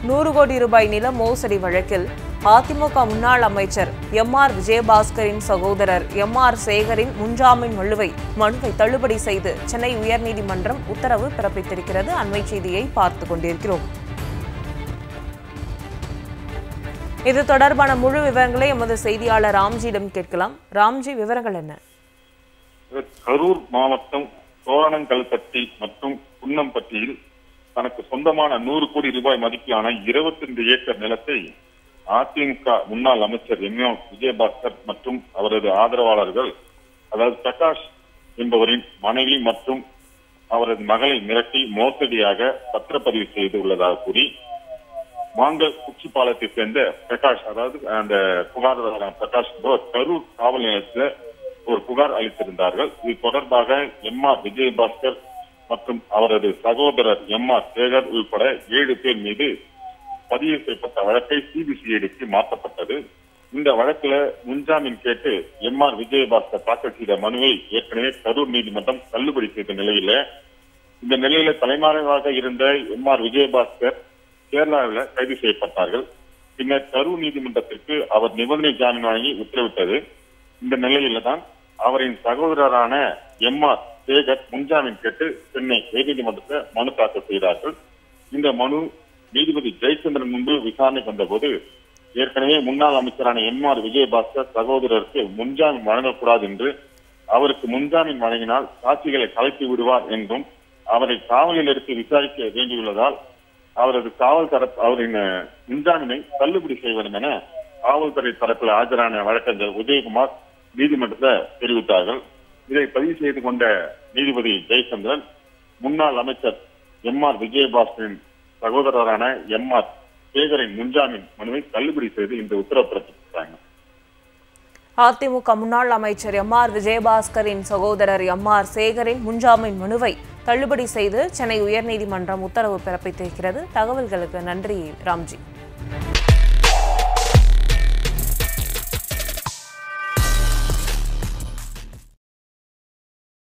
100 கோடி ரூபாய் நில மோசடி வழக்கில் அதிமுக முன்னாள் அமைச்சர் எம்.ஆர். விஜயபாஸ்கரின் சகோதரர் எம்.ஆர். சேகரின் முன்ஜாமீன் மனுவை தள்ளுபடி செய்து சென்னை உயர்நீதிமன்றம் உத்தரவு பிறப்பித்திருக்கிறது. அண்மை செய்தியை பார்த்துக் கொண்டிருக்கிறோம். இது தொடர்பான முழு விவரங்களை எமது செய்தியாளர் ராம்ஜியிடம் கேட்கலாம். ராம்ஜி, விவரங்கள் என்ன? கரூர் மாவட்டம் தோரணங்கல்பட்டி மற்றும் குன்னம்பட்டியில் தனக்கு சொந்தமான 100 கோடி ரூபாய் மதிப்பிலான 22 ஏக்கர் நிலத்தை அதிமுக முன்னாள் அமைச்சர் எம்.ஆர். விஜயபாஸ்கர் மற்றும் அவரது ஆதரவாளர்கள், அதாவது பிரகாஷ் என்பவரின் மனைவி மற்றும் அவரது மகளை மிரட்டி மோசடியாக பத்திரப்பதிவு செய்துள்ளதாக கூறி மாங்கல் குச்சிப்பாலத்தை சேர்ந்த பிரகாஷ், அதாவது அந்த புகார்தாரர் பிரகாஷ் கரூர் காவல் நிலையத்தில் ஒரு புகார் அளித்திருந்தார்கள். இது தொடர்பாக எம்.ஆர். விஜயபாஸ்கர் மற்றும் அவரது சகோதரர் எம்.ஆர். சேகர் உள்பட 7 பேர் மீது பதிவு செய்யப்பட்ட வழக்கை சிபிசிஐடிக்கு மாற்றப்பட்டது. இந்த வழக்குல முன்ஜாமீன் கேட்டு எம்.ஆர். விஜயபாஸ்கர் தாக்கல் செய்த மனுவை ஏற்கனவே கரூர் நீதிமன்றம் தள்ளுபடி செய்த நிலையில தலைமறைவாக இருந்த எம்.ஆர். விஜயபாஸ்கர் கேரளாவில் கைது செய்யப்பட்டார்கள். பின்னர் கரூர் நீதிமன்றத்திற்கு அவர் நிபந்தனை ஜாமீன் வழங்கி உத்தரவிட்டது. இந்த நிலையில தான் அவரின் சகோதரரான எம்.ஆர். சேகர் முன்ஜாமீன் கேட்டு சென்னை உயர்நீதிமன்றத்தில் மனு தாக்கல் செய்தார்கள். இந்த மனு நீதிபதி ஜெயச்சந்திரன் முன்பு விசாரணைக்கு வந்தபோது ஏற்கனவே முன்னாள் அமைச்சரான எம்.ஆர். விஜயபாஸ்கர் சகோதரருக்கு முன்ஜாமீன் வழங்கக்கூடாது என்று, அவருக்கு முன்ஜாமீன் வழங்கினால் சாட்சிகளை கலைத்து விடுவார் என்றும், அவரை காவலில் எடுத்து விசாரிக்க வேண்டியுள்ளதால் அவரின் முன்ஜாமீனை தள்ளுபடி செய்ய வேண்டும் என காவல்துறை தரப்பில் ஆஜரான வழக்கறிஞர் உதயகுமார் நீதிமன்றத்தில் தெரிவித்தார்கள். இதை பதிவு செய்து கொண்ட நீதிபதி ஜெயச்சந்திரன் முன்னாள் அமைச்சர் எம்.ஆர். விஜயபாஸ்கரின் சகோதரரான எம்.ஆர். சேகரின் முன்ஜாமீன் மனுவை தள்ளுபடி செய்து இந்த உத்தரவு பிறப்பித்திருக்கிறாங்க. அதிமுக முன்னாள் அமைச்சர் எம்.ஆர். விஜயபாஸ்கரின் சகோதரர் எம்.ஆர். சேகரின் முன்ஜாமீன் மனுவை தள்ளுபடி செய்து சென்னை உயர்நீதிமன்றம் உத்தரவு பிறப்பித்திருக்கிறது. தகவல்களுக்கு நன்றி ராம்ஜி.